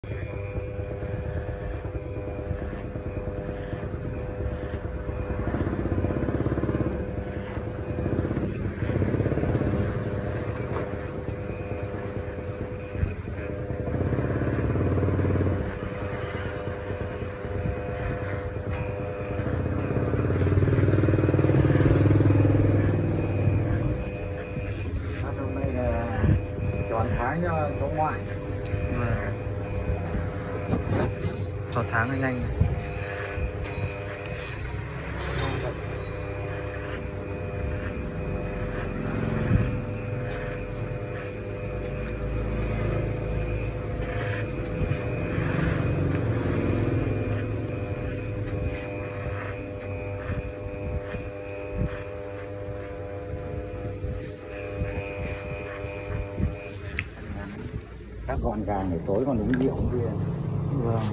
Tháng cho chỗ ngoại. Vâng. Cho tháng là nhanh này. Các gọn gàng để tối còn uống rượu kia. Vâng.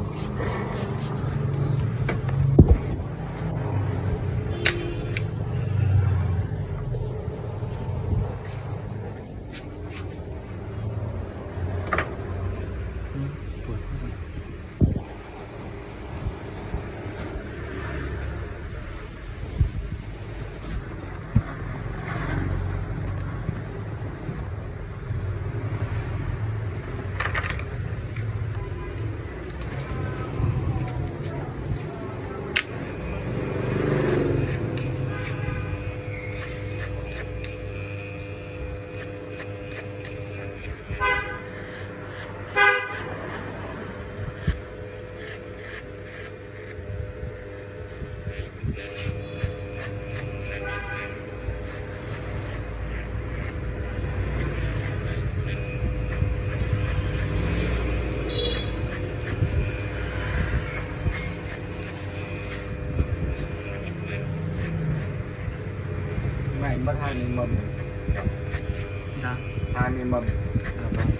Này mất 20 mâm. Dạ. 20 mâm. Dạ vâng.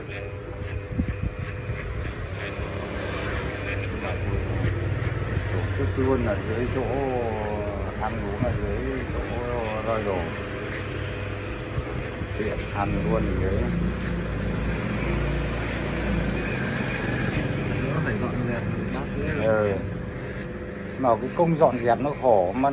Tổ chức luôn ở dưới chỗ ăn uống, ở dưới chỗ roi đồ tiệm ăn luôn ở dưới. Nữa phải dọn dẹp bát nữa. Mà cái công dọn dẹp nó khổ mà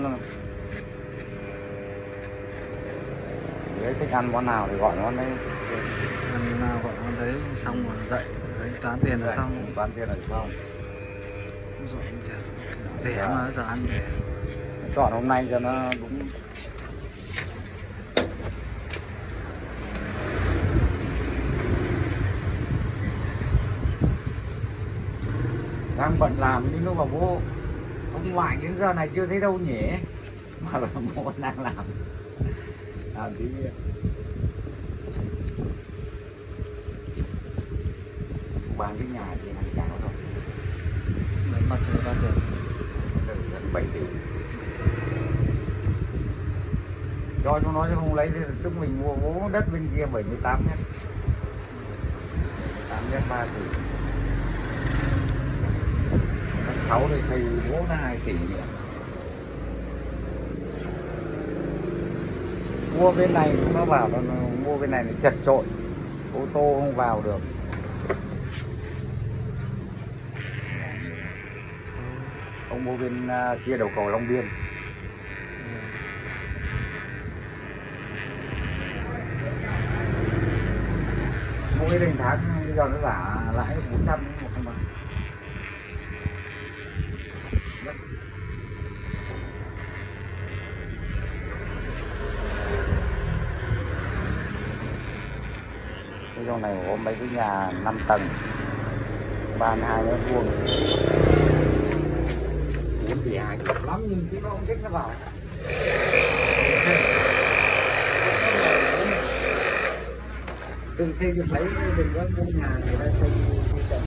đấy, thích ăn món nào thì gọi món đấy. Ăn nào gọi món đấy xong rồi dậy đấy, toán tiền là xong. Toán tiền là xong. Dọn dẹp rẻ mà giờ ăn rẻ. Chọn hôm nay cho nó đúng. Đang bận làm nhưng lúc mà bố ông ngoại đến giờ này chưa thấy đâu nhỉ, mà là bố đang làm tí bán cái nhà thì hàng cháo thôi. Bắt giờ 7 tỷ cho chúng nó chứ không lấy thì tức mình mua bố đất bên kia 78 mét, 8 mét 3 tỷ. 6 thì xây bố nó 2 tỷ nữa. Mua bên này nó bảo là mua bên này là chật chội, ô tô không vào được. Ông mua bên kia đầu cầu Long Biên. Mỗi cái tháng bây giờ nó giả lãi 400 một không bằng. Cái trong này có mấy cái nhà 5 tầng 32 mét vuông, 4 tỷ 2 đẹp lắm nhưng chứ nó không thích nó vào. Đừng xây dựng lấy, đừng có mua nhà người ta xây